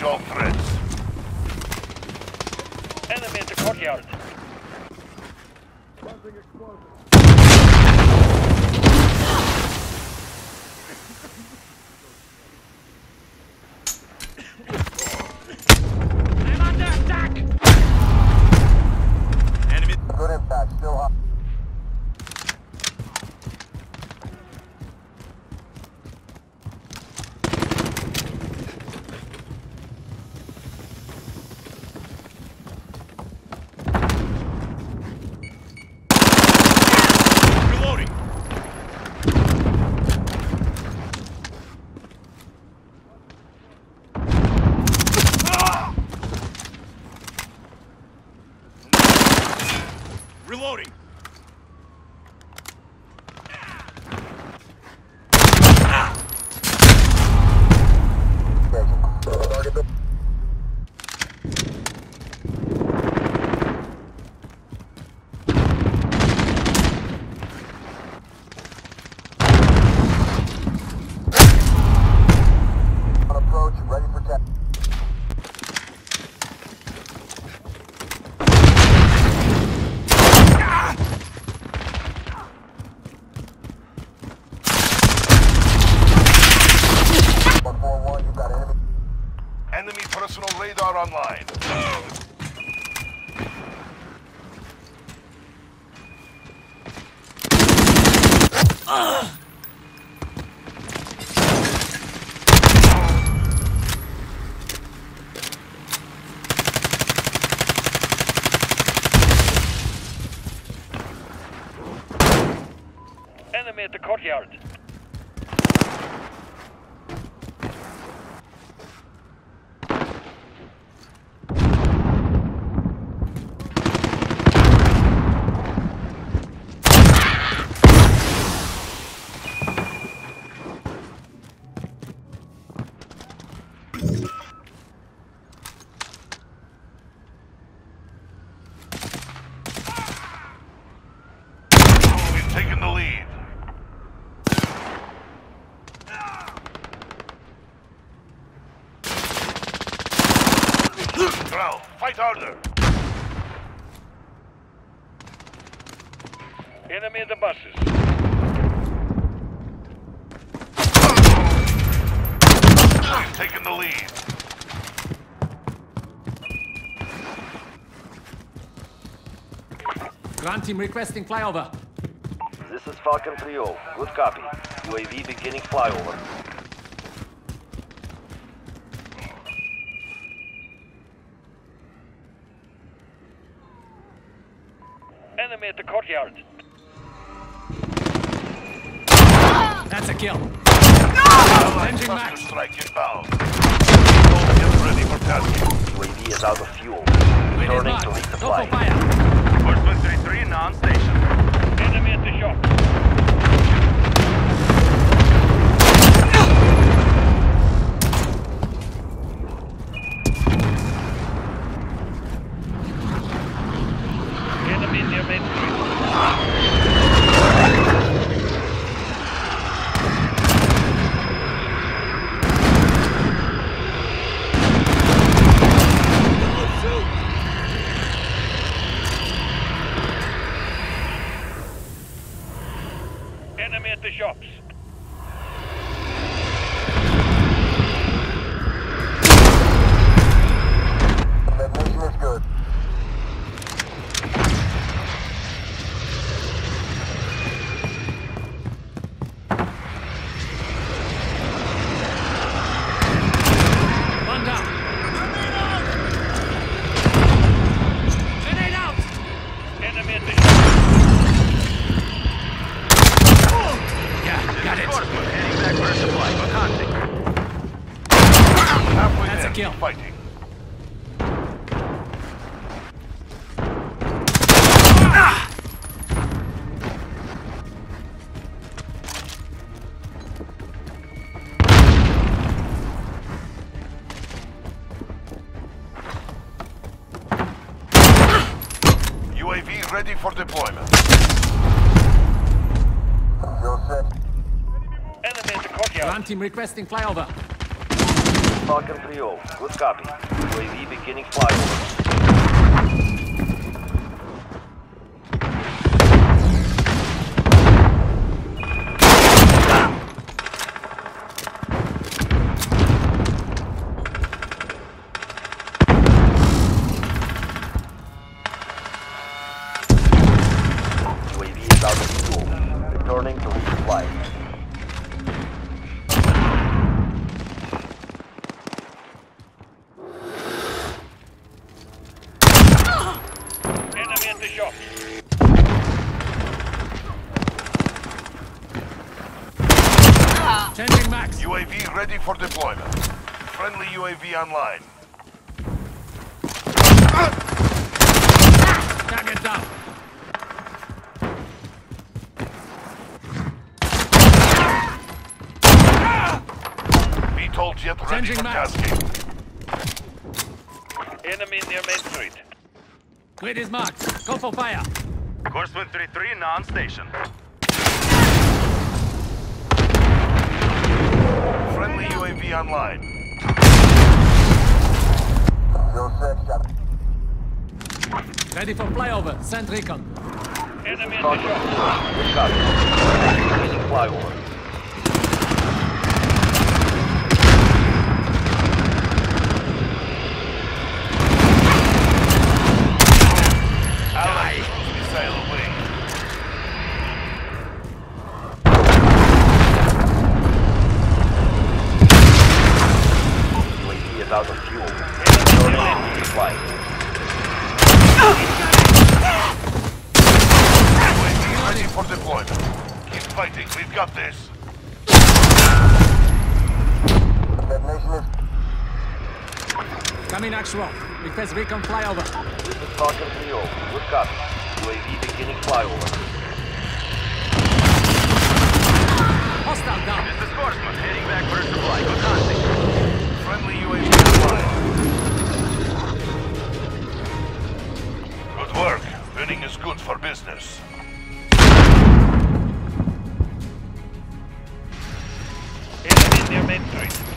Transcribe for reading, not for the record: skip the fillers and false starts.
all threats. Enemy at the courtyard. I'm under attack! Enemy. Good impact, still up. Reloading. Reloading. On approach, ready for test. One four one, you got enemy. Enemy personal radar online. Enemy at the courtyard. We've taken the lead. Ralph, fight harder. Enemy at the buses. We've taken the lead. Ground team requesting flyover. This is Falcon 3-0. Good copy. UAV beginning flyover. Enemy at the courtyard. That's a kill. Allied Changing cluster max. strike inbound. Get ready for tasking. UAV is out of fuel. It is Returning marked. to Go for resupply. fire. Horseman 3-3 non-station. Enemy at the shop. Enemy near main street. Enemy at the shops. That mission is good. One down. Grenade out. Enemy at the shops. Yeah, got it. Horseman heading back for a supply. Contact. Halfway That's there. a kill. Keep fighting. UAV ready for deployment. 06. Enemy at the courtyard. Ground team requesting flyover. Falcon 3-0. Good copy. UAV beginning flyover. UAV is out of fuel. Returning to resupply. Enemy at the shop. Changing max. UAV ready for deployment. Friendly UAV online. Target down. VTOL jet ready Changing for maps. tasking. Enemy near Main Street. Grid is marked. Go for fire. Horseman 3-3, non-station. Friendly UAV online. 06, shot. Ready for flyover. Send recon. Enemy at the Falcon shop. 3-0. Good copy. Beginning flyover. Allied cruise missile away. UAV is out of fuel. Returning to resupply. UAV ready for deployment. Keep fighting, we've got this. Detonation is Coming actual. Request recon flyover. This is Falcon 3-0. Good copy. UAV beginning flyover. Hostile down. This is Horseman, heading back for supply. Good hunting. Friendly UAV online. Good work. Winning is good for business. Enemy near Main Street.